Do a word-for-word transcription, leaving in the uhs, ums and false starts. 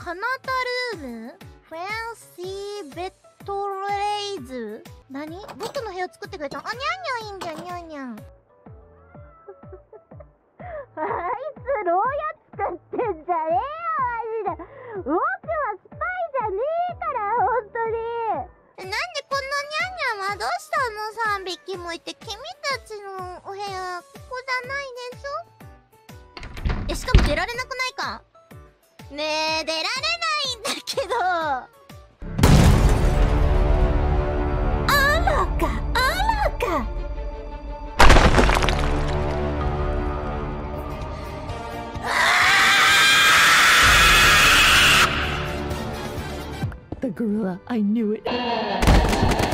カナタルームフェンシーベッドレイズ。何？僕の部屋作ってくれたの？あ、にゃんにゃんいいんじゃん、にゃんにゃん。あいつ牢屋作ってんじゃねえよ、マジで。僕はスパイじゃねえから、ほんとに。なんでこのにゃんにゃんはどうしたの？ さん 匹もいて、君たちのお部屋、ここじゃないでしょ？え、しかも出られなくないか？ねえ、出られないんだけど。あらか、あらか。 The gorilla, I knew it.